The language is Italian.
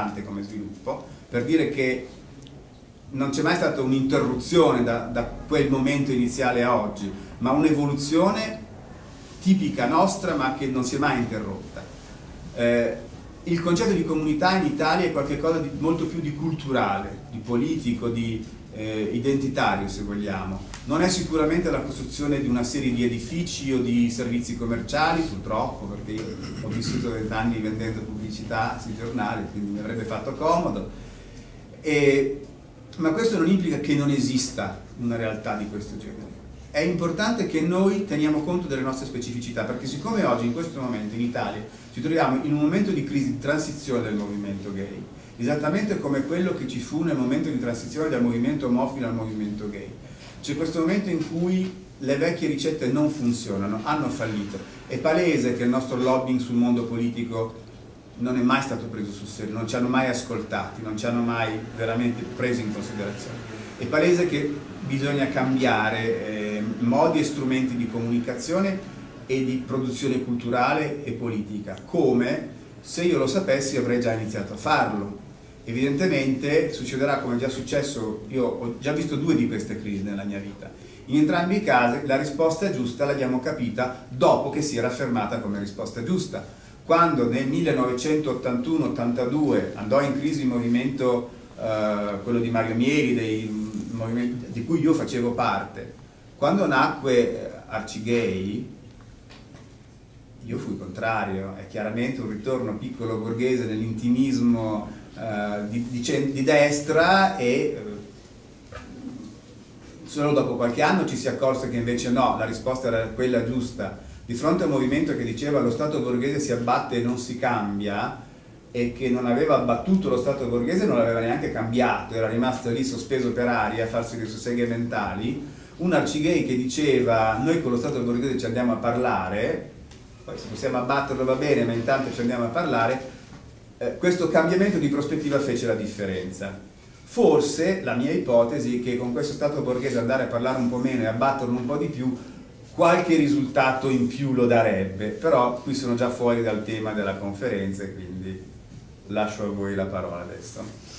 importante come sviluppo, per dire che non c'è mai stata un'interruzione da quel momento iniziale a oggi, ma un'evoluzione tipica nostra ma che non si è mai interrotta. Il concetto di comunità in Italia è qualcosa di molto più di culturale, di politico, di identitario se vogliamo. Non è sicuramente la costruzione di una serie di edifici o di servizi commerciali, purtroppo, perché io ho vissuto 20 anni vendendo pubblicità sui giornali, quindi mi avrebbe fatto comodo. Ma questo non implica che non esista una realtà di questo genere. È importante che noi teniamo conto delle nostre specificità, perché siccome oggi in questo momento in Italia ci troviamo in un momento di crisi di transizione del movimento gay, esattamente come quello che ci fu nel momento di transizione dal movimento omofilo al movimento gay, c'è questo momento in cui le vecchie ricette non funzionano, hanno fallito. È palese che il nostro lobbying sul mondo politico non è mai stato preso sul serio, non ci hanno mai ascoltati, non ci hanno mai veramente preso in considerazione. È palese che bisogna cambiare modi e strumenti di comunicazione e di produzione culturale e politica, come se io lo sapessi avrei già iniziato a farlo. Evidentemente succederà come è già successo, io ho già visto 2 di queste crisi nella mia vita. In entrambi i casi la risposta giusta l'abbiamo capita dopo che si era affermata come risposta giusta. Quando nel 1981-82 andò in crisi il movimento, quello di Mario Mieli, di cui io facevo parte, quando nacque Arcigay, io fui contrario, è chiaramente un ritorno piccolo borghese nell'intimismo di destra e solo dopo qualche anno ci si accorse che invece no, la risposta era quella giusta. Di fronte a un movimento che diceva lo Stato borghese si abbatte e non si cambia, e che non aveva abbattuto lo Stato borghese, non l'aveva neanche cambiato, era rimasto lì sospeso per aria a farsi le sue seghe mentali, un Arcigay che diceva noi con lo Stato borghese ci andiamo a parlare, poi se possiamo abbatterlo va bene, ma intanto ci andiamo a parlare, questo cambiamento di prospettiva fece la differenza. Forse la mia ipotesi è che con questo Stato borghese andare a parlare un po' meno e abbatterlo un po' di più, qualche risultato in più lo darebbe, però qui sono già fuori dal tema della conferenza e quindi lascio a voi la parola adesso.